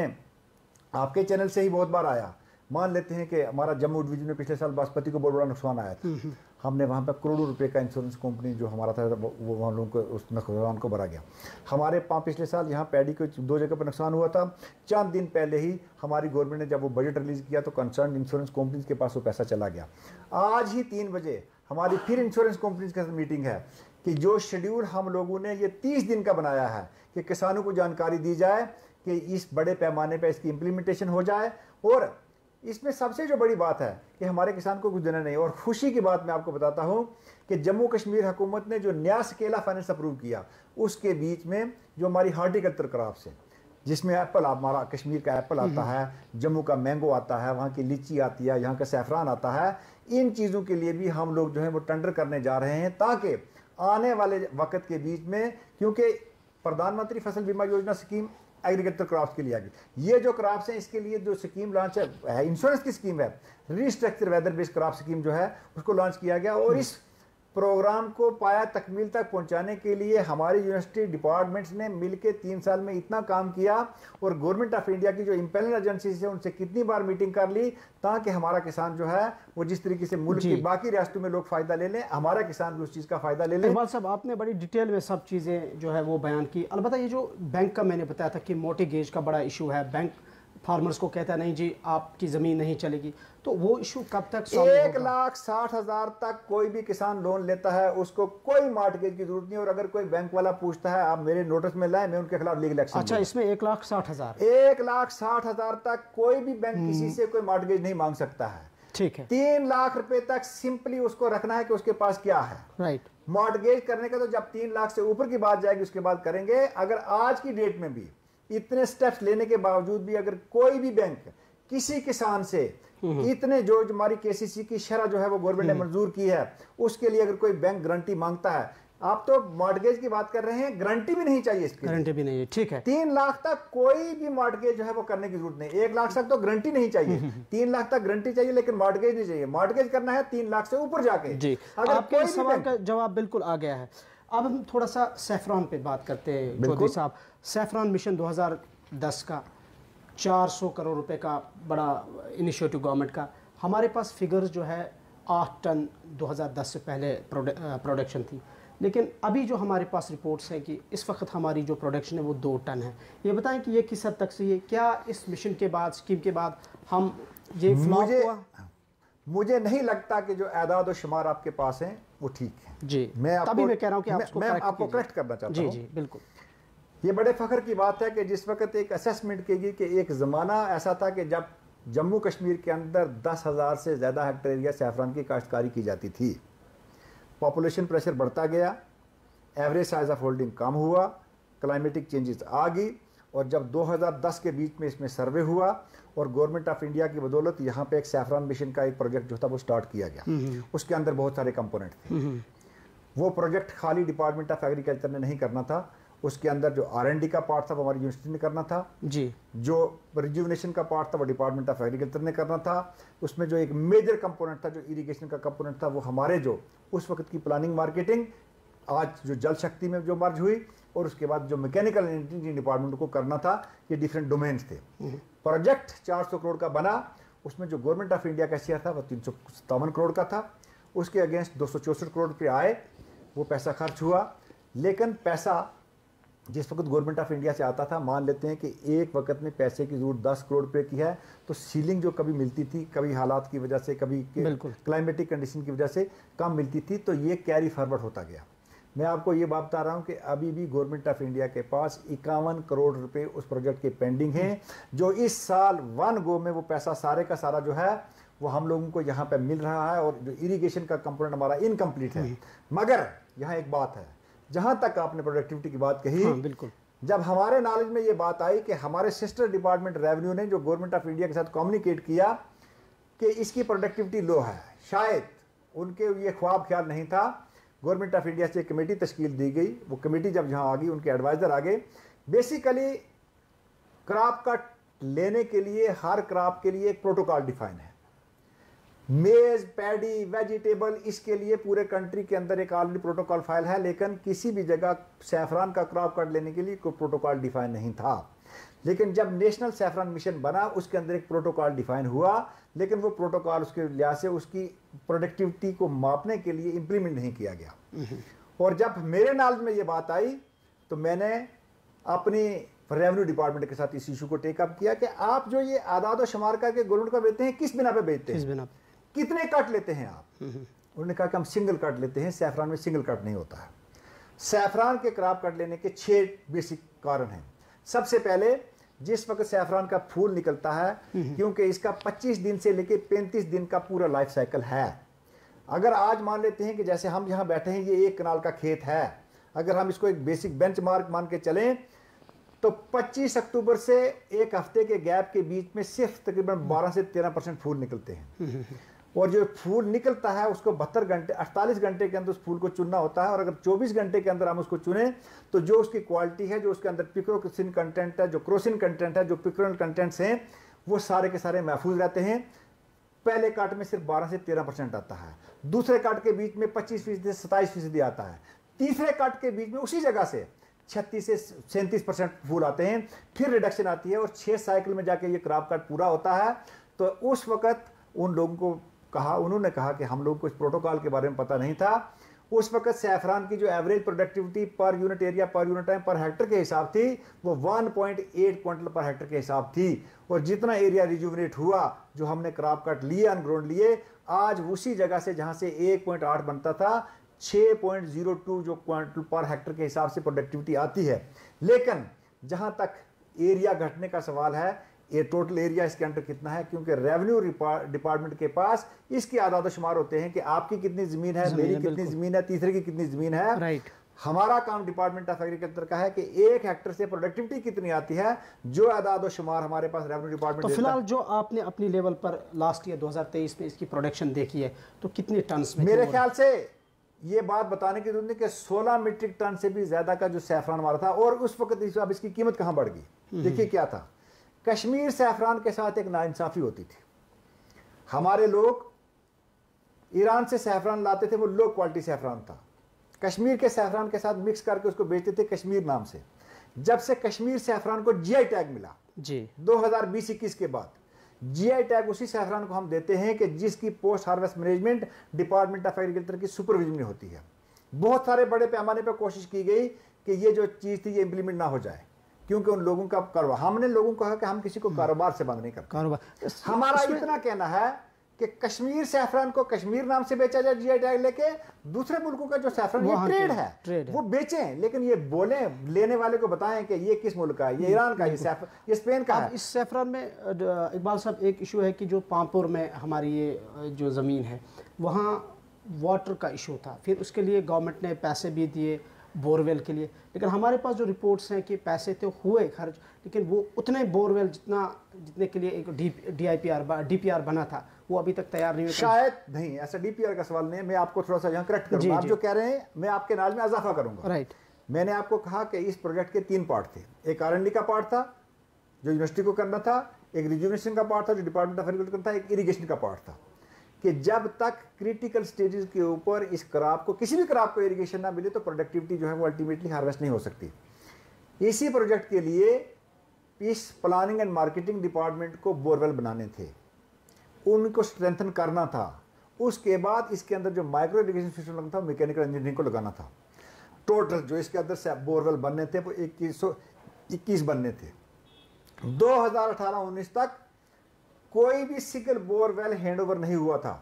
[SPEAKER 2] आपके चैनल से ही बहुत बार आया, मान लेते हैं कि हमारा जम्मू डिवीजन में पिछले साल बासमती को बहुत बड़ा नुकसान आया था, हमने वहाँ पर करोड़ों रुपए का इंश्योरेंस कंपनी जो हमारा था वो वहाँ लोगों को उस नुकसान को भरा गया। हमारे पिछले साल यहाँ पैडी को 2 जगह पर नुकसान हुआ था। चंद दिन पहले ही हमारी गवर्नमेंट ने जब वो बजट रिलीज़ किया तो कंसर्न इंश्योरेंस कंपनीज के पास वो पैसा चला गया। आज ही 3 बजे हमारी फिर इंश्योरेंस कंपनीज का मीटिंग है कि जो शेड्यूल हम लोगों ने ये 30 दिन का बनाया है कि किसानों को जानकारी दी जाए कि इस बड़े पैमाने पर इसकी इम्प्लीमेंटेशन हो जाए। और इसमें सबसे जो बड़ी बात है कि हमारे किसान को कुछ देना नहीं। और खुशी की बात मैं आपको बताता हूं कि जम्मू कश्मीर हुकूमत ने जो नया स्केल ऑफ फाइनेंस अप्रूव किया, उसके बीच में जो हमारी हार्टिकल्चर क्रॉप्स है, जिसमें एप्पल, हमारा कश्मीर का एप्पल आता है, जम्मू का मैंगो आता है, वहाँ की लीची आती है, यहाँ का सैफरान आता है, इन चीज़ों के लिए भी हम लोग जो है वो टेंडर करने जा रहे हैं, ताकि आने वाले वक्त के बीच में, क्योंकि प्रधानमंत्री फसल बीमा योजना स्कीम एग्रीकल्चर क्रॉप्स के लिए आ गई। ये जो क्रॉप्स हैं इसके लिए जो स्कीम लॉन्च है, इंश्योरेंस की स्कीम है, restructure weather based crop scheme जो है उसको लॉन्च किया गया। और इस प्रोग्राम को पाया तकमील तक पहुंचाने के लिए हमारी यूनिवर्सिटी डिपार्टमेंट्स ने मिलकर 3 साल में इतना काम किया, और गवर्नमेंट ऑफ इंडिया की जो इंपेनल एजेंसीज है उनसे कितनी बार मीटिंग कर ली, ताकि हमारा किसान जो है वो जिस तरीके से मुल्क की बाकी रियासतों में लोग फायदा ले लें, हमारा किसान भी उस चीज़ का फायदा ले लें।
[SPEAKER 1] इकबाल साहब, आपने बड़ी डिटेल में सब चीज़ें जो है वो बयान की। अलबत्ता ये जो बैंक का मैंने बताया था कि मोर्टगेज का बड़ा इशू है, बैंक फार्मर्स को कहता है नहीं जी आपकी ज़मीन नहीं चलेगी, तो वो इशू कब तक सॉल्व होगा?
[SPEAKER 2] 1,60,000 तक कोई भी किसान लोन लेता है, उसको कोई मॉर्टगेज की जरूरत नहीं, और अगर कोई बैंक वाला पूछता है आप मेरे नोटिस में लाए, मैं उनके खिलाफ लीगल एक्शन।
[SPEAKER 1] अच्छा, इसमें 1,60,000
[SPEAKER 2] 1,60,000 तक कोई भी बैंक किसी से कोई मॉर्टगेज नहीं मांग सकता है।
[SPEAKER 1] ठीक है।
[SPEAKER 2] 3 लाख रुपए तक सिंपली उसको रखना है कि उसके पास क्या है।
[SPEAKER 1] राइट।
[SPEAKER 2] मॉर्टगेज करने का तो जब 3 लाख से ऊपर की बात जाएगी उसके बाद करेंगे। अगर आज की डेट में भी इतने स्टेप्स लेने के बावजूद भी अगर कोई भी बैंक किसी किसान से इतने जो हमारी केसीसी की शरह जो है वो गवर्नमेंट ने मंजूर की है, उसके लिए अगर कोई बैंक गारंटी मांगता है, आप तो मॉर्टगेज की बात कर रहे हैं, गारंटी भी नहीं चाहिए इसकी।
[SPEAKER 1] गारंटी भी नहीं है, ठीक है।
[SPEAKER 2] 3 लाख तक कोई भी मॉर्टगेज जो है वो करने की जरूरत नहीं। 1 लाख तक तो गारंटी नहीं चाहिए, 3 लाख तक गारंटी चाहिए, लेकिन मॉर्टगेज नहीं चाहिए। मॉर्टगेज करना है 3 लाख से ऊपर जाके।
[SPEAKER 1] जी, आपके सवाल का जवाब बिल्कुल आ गया है। अब हम थोड़ा सा सैफरान पे बात करते हैं चौधरी साहब। सैफरान मिशन 2010 का 400 करोड़ रुपए का बड़ा इनिशिएटिव गवर्नमेंट का। हमारे पास फिगर्स जो है 8 टन 2010 से पहले प्रोडक्शन थी, लेकिन अभी जो हमारे पास रिपोर्ट्स हैं कि इस वक्त हमारी जो प्रोडक्शन है वो 2 टन है। ये बताएं कि ये किस हद तक सही है? क्या इस मिशन के बाद, स्कीम के बाद हम ये फ्लॉप हुआ?
[SPEAKER 2] मुझे नहीं लगता कि जो आदाद और शुमार आपके पास हैं वो ठीक है।
[SPEAKER 1] जी, मैं कह रहा हूं कि
[SPEAKER 2] मैं आपको करेक्ट करना चाहता हूं।
[SPEAKER 1] जी, बिल्कुल।
[SPEAKER 2] ये बड़े फख्र की बात है कि जिस वक्त एक असेसमेंट की गई कि एक ज़माना ऐसा था कि जब जम्मू कश्मीर के अंदर 10,000 से ज़्यादा हेक्टेयर एरिया सैफरान की काश्तकारी की जाती थी। पॉपुलेशन प्रेशर बढ़ता गया, एवरेज साइज ऑफ होल्डिंग कम हुआ, क्लाइमेटिक चेंजेस आ गई, और जब 2010 के बीच में इसमें सर्वे हुआ और गवर्नमेंट ऑफ इंडिया की बदौलत यहाँ पे एक सैफरान मिशन का एक प्रोजेक्ट जो था वो स्टार्ट किया गया। उसके अंदर बहुत सारे कंपोनेंट थे। वो प्रोजेक्ट खाली डिपार्टमेंट ऑफ एग्रीकल्चर ने नहीं करना था, उसके अंदर जो R&D का पार्ट था वो हमारी यूनिवर्सिटी ने करना था जी, जो रिजुविनेशन का पार्ट था वो डिपार्टमेंट ऑफ एग्रीकल्चर ने करना था। उसमें जो एक मेजर कंपोनेंट था जो इरिगेशन का कंपोनेंट था वो हमारे जो उस वक्त की प्लानिंग मार्केटिंग आज जो जल शक्ति में जो मर्ज हुई, और उसके बाद जो मैकेनिकल इंजीनियरिंग डिपार्टमेंट को करना था, ये डिफरेंट डोमेन्स थे। प्रोजेक्ट 400 करोड़ का बना, उसमें जो गवर्नमेंट ऑफ इंडिया का शेयर था वो 357 करोड़ का था। उसके अगेंस्ट 264 करोड़ रुपये आए, वो पैसा खर्च हुआ। लेकिन पैसा जिस वक्त गवर्नमेंट ऑफ इंडिया से आता था, मान लेते हैं कि एक वक्त में पैसे की जरूरत 10 करोड़ रुपए की है, तो सीलिंग जो कभी मिलती थी, कभी हालात की वजह से, कभी क्लाइमेटिक कंडीशन की वजह से कम मिलती थी, तो ये कैरी फॉरवर्ड होता गया। मैं आपको ये बात बता रहा हूँ कि अभी भी गवर्नमेंट ऑफ इंडिया के पास 51 करोड़ रुपए उस प्रोजेक्ट के पेंडिंग हैं, जो इस साल 1 गो में वो पैसा सारे का सारा जो है वो हम लोगों को यहाँ पे मिल रहा है, और जो इरिगेशन का कंपोनेंट हमारा इनकम्प्लीट है। मगर यहाँ एक बात है, जहाँ तक आपने प्रोडक्टिविटी की बात कही,
[SPEAKER 1] हाँ, बिल्कुल,
[SPEAKER 2] जब हमारे नॉलेज में ये बात आई कि हमारे सिस्टर डिपार्टमेंट रेवेन्यू ने जो गवर्नमेंट ऑफ इंडिया के साथ कम्युनिकेट किया कि इसकी प्रोडक्टिविटी लो है, शायद उनके ये ख्वाब ख्याल नहीं था। गवर्नमेंट ऑफ इंडिया से एक कमेटी तश्कील दी गई, वो कमेटी जब यहाँ आ गई, उनके एडवाइज़र आ गए। बेसिकली क्रॉप कट लेने के लिए हर क्रॉप के लिए एक प्रोटोकॉल डिफाइन है, मेज, पैडी, वेजिटेबल, इसके लिए पूरे कंट्री के अंदर एक ऑलरेडी प्रोटोकॉल फाइल है, लेकिन किसी भी जगह सैफरान का क्रॉप कट लेने के लिए कोई प्रोटोकॉल डिफाइन नहीं था। लेकिन जब नेशनल सैफरान मिशन बना, उसके अंदर एक प्रोटोकॉल डिफाइन हुआ, लेकिन वो प्रोटोकॉल उसके लिहाज से उसकी प्रोडक्टिविटी को मापने के लिए इम्प्लीमेंट नहीं किया गया। और जब मेरे नॉलेज में ये बात आई तो मैंने अपनी रेवेन्यू डिपार्टमेंट के साथ इस इशू को टेकअप किया कि आप जो ये आदाद और शुमार करके गवर्नमेंट को बेचते हैं, किस बिना पे बेचते हैं, कितने कट लेते हैं आप? उन्होंने कहा कि हम सिंगल कट लेते हैं, सैफरान में सिंगल कट नहीं होता है। सैफरान के क्रॉप कट लेने के 6 बेसिक कारण हैं। सबसे पहले, जिस वक्त सैफरान का फूल निकलता है, क्योंकि इसका 25 दिन से लेकर 35 दिन का पूरा लाइफ साइकिल है। अगर आज मान लेते हैं कि जैसे हम यहाँ बैठे हैं, ये 1 कनाल का खेत है, अगर हम इसको एक बेसिक बेंचमार्क मान के चलें तो 25 अक्टूबर से 1 हफ्ते के गैप के बीच में सिर्फ तकरीबन 12 से 13% फूल निकलते हैं। और जो फूल निकलता है उसको 72 घंटे 48 घंटे के अंदर उस फूल को चुनना होता है, और अगर 24 घंटे के अंदर हम उसको चुने तो जो उसकी क्वालिटी है, जो उसके अंदर पिक्रोसिन कंटेंट है, जो क्रोसिन कंटेंट है, जो पिक्रोल कंटेंट्स हैं, वो सारे के सारे महफूज रहते हैं। पहले काट में सिर्फ 12 से 13% आता है, दूसरे काट के बीच में 25% से 27% आता है, तीसरे काट के बीच में उसी जगह से 36 से 37% फूल आते हैं, फिर रिडक्शन आती है और 6 साइकिल में जाके ये क्रॉप कट पूरा होता है। तो उस वक्त उन लोगों को कहा, उन्होंने कहा कि हम लोगों को इस प्रोटोकॉल के बारे में पता नहीं था। उस वक्त सैफरान की जो average productivity per unit area per unit time per hectare के हिसाब थी वो 1.8 क्विंटल पर हेक्टर के हिसाब थी, और जितना एरिया रिजुवनेट हुआ जो हमने क्रॉप कट लिए, अनग्रोन लिए, आज उसी जगह से जहां से 1.8 बनता था 6.02 जो क्विंटल पर हेक्टर के हिसाब से प्रोडक्टिविटी आती है। लेकिन जहां तक एरिया घटने का सवाल है, ये टोटल एरिया इसके अंदर कितना है, क्योंकि रेवेन्यू डिपार्टमेंट के पास इसके आदाद शुमार होते हैं कि आपकी कितनी जमीन है, मेरी कितनी जमीन है, तीसरे की कितनी जमीन है।
[SPEAKER 1] राइट।
[SPEAKER 2] हमारा काम डिपार्टमेंट ऑफ एग्रीकल्चर का है कि 1 हेक्टर से प्रोडक्टिविटी कितनी आती है, जो आदाद शुमार हमारे पास रेवेन्यू डिपार्टमेंट।
[SPEAKER 1] तो फिलहाल जो आपने अपनी लेवल पर लास्ट ईयर 2023 में इसकी प्रोडक्शन देखी है तो कितने टन में?
[SPEAKER 2] मेरे ख्याल से ये बात बताने की जरूरत नहीं कि 16 मीट्रिक टन से भी ज्यादा का जो सैफरान हमारा था, और उस वक्त अब इसकी कीमत कहां बढ़ गई। देखिए क्या था, कश्मीर सैफरान के साथ एक नाइंसाफी होती थी। हमारे लोग ईरान से सैफरान लाते थे, वो लो क्वालिटी सैफरान था, कश्मीर के सैफरान के साथ मिक्स करके उसको बेचते थे कश्मीर नाम से। जब से कश्मीर सैफरान को जीआई टैग मिला जी 2020-21 के बाद, जीआई टैग उसी सैफरान को हम देते हैं कि जिसकी post harvest management department of agriculture की सुपरविजन में होती है। बहुत सारे बड़े पैमाने पर कोशिश की गई कि ये जो चीज़ थी ये इंप्लीमेंट ना हो जाए, क्योंकि उन लोगों का कारोबार, हमने लोगों को कहा कि हम किसी को कारोबार से बंद नहीं करते। कारोबार हमारा इतना कहना है कि कश्मीर सैफरान को कश्मीर नाम से बेचा जाए जीआई टैग लेके, दूसरे मुल्कों का जो सैफरान ये ट्रेड है वो बेचें, लेकिन ये बोले लेने वाले को बताएं कि ये किस मुल्क का है, ये ईरान का, ये स्पेन का है।
[SPEAKER 1] इस सैफरान में इकबाल साहब एक इशू है कि जो पामपुर में हमारी ये जो ज़मीन है वहाँ वाटर का इशू था, फिर उसके लिए गवर्नमेंट ने पैसे भी दिए बोरवेल के लिए, लेकिन हमारे पास जो रिपोर्ट्स हैं कि पैसे तो हुए खर्च, लेकिन वो उतने बोरवेल जितने के लिए एक डीपीआर बना था वो अभी तक तैयार नहीं हुआ।
[SPEAKER 2] शायद नहीं, ऐसा डीपीआर का सवाल नहीं है। मैं आपको थोड़ा सा यहाँ करेक्ट करूँगा, आप जो कह रहे हैं मैं आपके नाज में इजाफा करूँगा।
[SPEAKER 1] राइट।
[SPEAKER 2] मैंने आपको कहा कि इस प्रोजेक्ट के 3 पार्ट थे, एक R&D का पार्ट था जो यूनिवर्सिटी को करना था, एक रिजुवनेशन का पार्ट था जो डिपार्टमेंट ऑफ एग्रीकल्चर करना था, एक इरीगेशन का पार्ट था। कि जब तक क्रिटिकल स्टेजेस के ऊपर इस क्रॉप को, किसी भी क्रॉप को इरिगेशन ना मिले तो प्रोडक्टिविटी जो है वो अल्टीमेटली हार्वेस्ट नहीं हो सकती। इसी प्रोजेक्ट के लिए इस प्लानिंग एंड मार्केटिंग डिपार्टमेंट को बोरवेल बनाने थे, उनको स्ट्रेंथन करना था। उसके बाद इसके अंदर जो माइक्रो इरिगेशन सिस्टम लगना था, मैकेनिकल इंजीनियरिंग को लगाना था। टोटल जो इसके अंदर से बोरवेल बनने थे वो 2121 बनने थे। 2018-19 तक कोई भी सिंगल बोरवेल हैंडओवर नहीं हुआ था।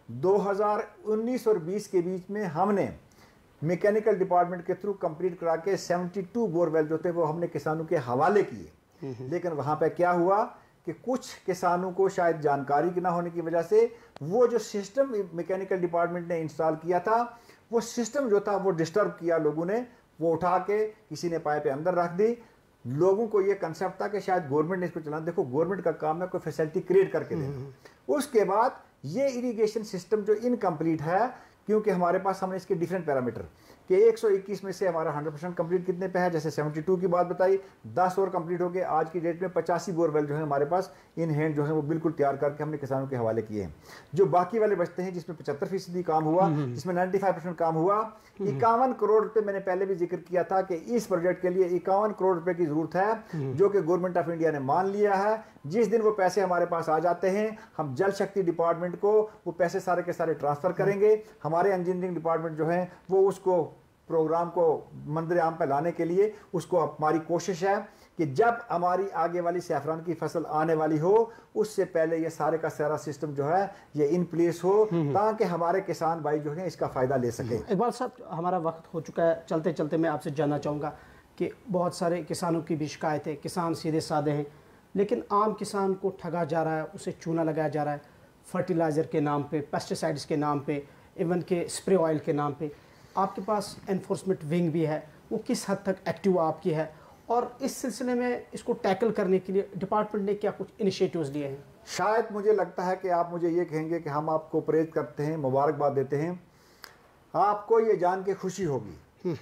[SPEAKER 2] 2019 और 20 के बीच में हमने मैकेनिकल डिपार्टमेंट के थ्रू कंप्लीट करा के 72 बोरवेल जो थे वो हमने किसानों के हवाले किए। लेकिन वहाँ पे क्या हुआ कि कुछ किसानों को शायद जानकारी की ना होने की वजह से वो जो सिस्टम मैकेनिकल डिपार्टमेंट ने इंस्टॉल किया था, वो सिस्टम जो था वो डिस्टर्ब किया लोगों ने, वो उठा के किसी ने पाइप अंदर रख दी। लोगों को ये कंसेप्ट था कि शायद गवर्नमेंट ने इसको चलाना। देखो गवर्नमेंट का काम है कोई फैसिलिटी क्रिएट करके देना। उसके बाद ये इरिगेशन सिस्टम जो इनकम्प्लीट है, क्योंकि हमारे पास हमने इसके डिफरेंट पैरामीटर कि 121 में से हमारा 100% कंप्लीट कितने पे है, जैसे 72 की बात बताई, 10 और कंप्लीट हो गए। आज की डेट में 85 बोरवेल जो है हमारे पास इन हैंड जो है वो बिल्कुल तैयार करके हमने किसानों के हवाले किए हैं। जो बाकी वाले बचते हैं जिसमें 75% काम हुआ, जिसमें 95% काम हुआ। 51 करोड़ रुपए मैंने पहले भी जिक्र किया था कि इस प्रोजेक्ट के लिए 51 करोड़ रुपए की जरूरत है, जो कि गवर्नमेंट ऑफ इंडिया ने मान लिया है। जिस दिन वो पैसे हमारे पास आ जाते हैं, हम जल शक्ति डिपार्टमेंट को वो पैसे सारे के सारे ट्रांसफर करेंगे। हमारे इंजीनियरिंग डिपार्टमेंट जो है वो उसको प्रोग्राम को मंदिर आम पर लाने के लिए उसको हमारी कोशिश है कि जब हमारी आगे वाली सैफरान की फसल आने वाली हो उससे पहले ये सारे का सारा सिस्टम जो है ये इन प्लेस हो, ताकि हमारे किसान भाई जो है इसका फ़ायदा ले सके।
[SPEAKER 1] इकबाल साहब, हमारा वक्त हो चुका है, चलते चलते मैं आपसे जानना चाहूँगा कि बहुत सारे किसानों की भी शिकायत है, किसान सीधे साधे हैं लेकिन आम किसान को ठगा जा रहा है, उसे चूना लगाया जा रहा है फर्टिलाइज़र के नाम पे, पेस्टिसाइड्स के नाम पे, इवन के स्प्रे ऑयल के नाम पे। आपके पास एनफोर्समेंट विंग भी है, वो किस हद तक एक्टिव आपकी है, और इस सिलसिले में इसको टैकल करने के लिए डिपार्टमेंट ने क्या कुछ इनिशिएटिव्स लिए हैं?
[SPEAKER 2] शायद मुझे लगता है कि आप मुझे ये कहेंगे कि हम आपको प्रेज करते हैं, मुबारकबाद देते हैं। आपको ये जान के खुशी होगी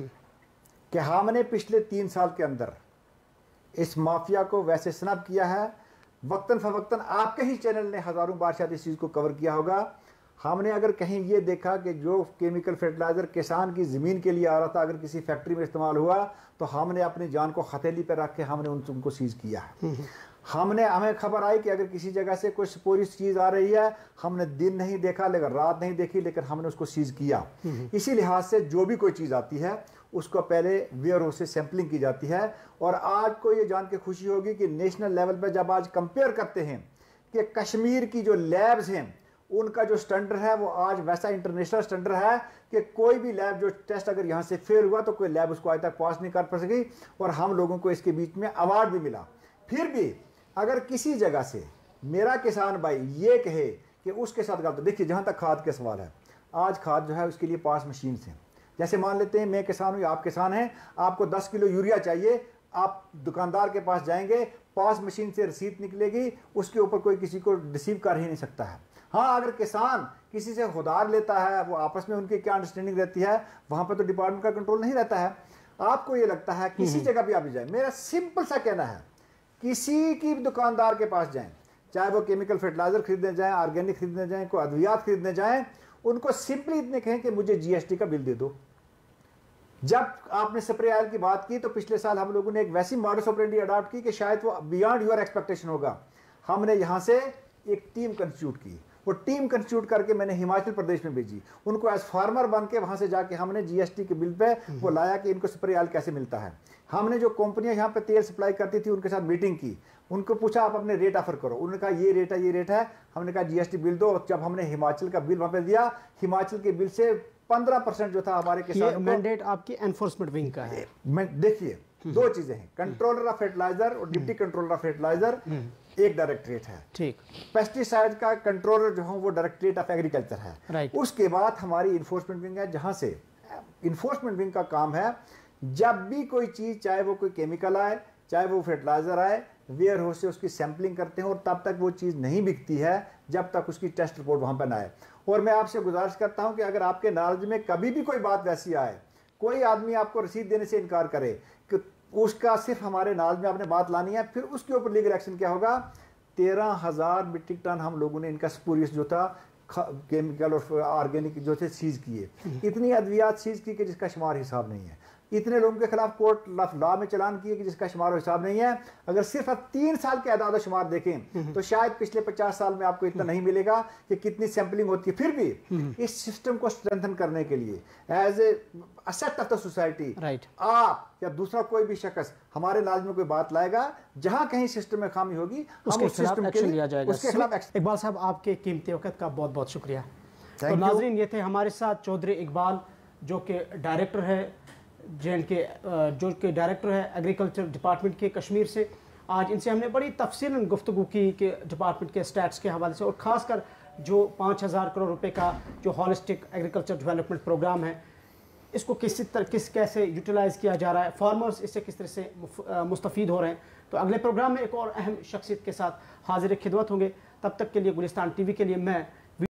[SPEAKER 2] कि हमने पिछले 3 साल के अंदर इस माफिया को वैसे स्नैप किया है वक्तन फवक्तन आपके ही चैनल ने हज़ारों बार शायद इस चीज़ को कवर किया होगा। हमने अगर कहीं ये देखा कि जो केमिकल फर्टिलाइज़र किसान की ज़मीन के लिए आ रहा था, अगर किसी फैक्ट्री में इस्तेमाल हुआ तो हमने अपनी जान को हथेली पर रख के हमने उनको सीज़ किया है। हमें खबर आई कि अगर किसी जगह से कोई स्पोरियस चीज़ आ रही है, हमने दिन नहीं देखा, लेकिन रात नहीं देखी, लेकिन हमने उसको सीज़ किया। इसी लिहाज से जो भी कोई चीज़ आती है उसको पहले वेयर हाउस से सैंपलिंग की जाती है। और आज को ये जान के खुशी होगी कि नेशनल लेवल पर जब आज कंपेयर करते हैं कि कश्मीर की जो लैब्स हैं उनका जो स्टैंडर्ड है वो आज वैसा इंटरनेशनल स्टैंडर्ड है कि कोई भी लैब जो टेस्ट अगर यहाँ से फेल हुआ तो कोई लैब उसको आज तक पास नहीं कर सकी, और हम लोगों को इसके बीच में अवार्ड भी मिला। फिर भी अगर किसी जगह से मेरा किसान भाई ये कहे कि उसके साथ गलत, देखिए जहाँ तक खाद के सवाल है, आज खाद जो है उसके लिए पास मशीन से, जैसे मान लेते हैं मैं किसान हूँ, आप किसान हैं, आपको 10 किलो यूरिया चाहिए, आप दुकानदार के पास जाएंगे, पास मशीन से रसीद निकलेगी, उसके ऊपर कोई किसी को रिसीव कर ही नहीं सकता है। हाँ, अगर किसान किसी से उधार लेता है, वो आपस में उनकी क्या अंडरस्टैंडिंग रहती है, वहाँ पर तो डिपार्टमेंट का कंट्रोल नहीं रहता है। आपको ये लगता है किसी जगह भी आप जाए, मेरा सिंपल सा कहना है, किसी की दुकानदार के पास जाएं, चाहे वो केमिकल फर्टिलाइजर खरीदने जाएं, ऑर्गेनिक खरीदने जाएं, कोई अद्वियात खरीदने जाएं, उनको सिंपली इतने कहें कि मुझे जीएसटी का बिल दे दो। जब आपने स्प्रे ऑयल की बात की तो पिछले साल हम लोगों ने एक वैसी मॉडस ऑपरेंडी अडॉप्ट की कि शायद वो बियॉन्ड योर एक्सपेक्टेशन होगा। हमने यहाँ से एक टीम कंस्टिट्यूट की, वो टीम कंस्टिट्यूट करके मैंने हिमाचल प्रदेश में भेजी, उनको एज फार्मर बन के वहाँ से जाके हमने जीएसटी के बिल पे वो लाया कि इनको स्प्रे ऑयल कैसे मिलता है। हमने जो कंपनियां यहाँ पे तेल सप्लाई करती थी उनके साथ मीटिंग की, उनको पूछा आप अपने रेट ऑफर करो, उन्होंने कहा ये रेट है, ये रेट है। हमने कहा जीएसटी बिल दो। जब हमने हिमाचल का बिल वहाँ पे दिया, हिमाचल के बिल से 15% जो था हमारे किसानों को।
[SPEAKER 1] मैंडेट आपकी एनफोर्समेंट विंग का है।
[SPEAKER 2] देखिए दो चीजें हैं, कंट्रोलर ऑफ फर्टिलाइजर और डिप्टी कंट्रोलर ऑफ फर्टिलाइजर एक डायरेक्टरेट है।
[SPEAKER 1] ठीक।
[SPEAKER 2] पेस्टिसाइड का कंट्रोलर जो है वो डायरेक्टरेट ऑफ एग्रीकल्चर है।
[SPEAKER 1] राइट।
[SPEAKER 2] उसके बाद हमारी इन्फोर्समेंट विंग है, जहां से इन्फोर्समेंट विंग का काम है जब भी कोई चीज, चाहे वो कोई केमिकल आए, चाहे वो फर्टिलाइजर आए, वेयर हाउस से उसकी सैंपलिंग करते हैं और तब तक वो चीज़ नहीं बिकती है जब तक उसकी टेस्ट रिपोर्ट वहाँ पर ना आए। और मैं आपसे गुजारिश करता हूँ कि अगर आपके नॉलेज में कभी भी कोई बात वैसी आए, कोई आदमी आपको रसीद देने से इनकार करे कि उसका सिर्फ हमारे नॉलेज में आपने बात लानी है, फिर उसके ऊपर लीगल एक्शन क्या होगा। 13,000 मीट्रिक टन हम लोगों ने इनका स्पूरियस जो था केमिकल और ऑर्गेनिक जो थे सीज किए, इतनी अद्वियात सीज की कि जिसका शुमार हिसाब नहीं है। इतने लोगों के खिलाफ कोर्ट लॉ में चलान किए कि जिसका शुमार हिसाब नहीं है। अगर सिर्फ आप 3 साल के आदाद शुमार देखें तो शायद पिछले 50 साल में आपको इतना नहीं मिलेगा कि कितनी सैंपलिंग होती है। फिर भी इस सिस्टम को स्ट्रेंथन करने के लिए as a asset of the society, आप या दूसरा कोई भी शख्स हमारे नाज में कोई बात लाएगा, जहां कहीं सिस्टम में खामी होगी हम उस सिस्टम के लिया जाएगा, उसके खिलाफ।
[SPEAKER 1] इकबाल साहब, आपके कीमती वक्त का बहुत बहुत शुक्रिया। तो नाज़रीन, ये थे हमारे साथ चौधरी इकबाल, जो कि डायरेक्टर है JNK, जो कि डायरेक्टर है एग्रीकल्चर डिपार्टमेंट के कश्मीर से। आज इनसे हमने बड़ी तफसीलन गुफ्तगू की कि डिपार्टमेंट के स्टैट्स के हवाले से, और ख़ासकर जो 5,000 करोड़ रुपए का जो हॉलिस्टिक एग्रीकल्चर डेवलपमेंट प्रोग्राम है, इसको कैसे यूटिलाइज़ किया जा रहा है, फार्मर्स इससे किस तरह से मुस्तफ़ीद हो रहे हैं। तो अगले प्रोग्राम में एक और अहम शख्सियत के साथ हाजिर खिदमत होंगे। तब तक के लिए गुलिस्तान TV के लिए मैं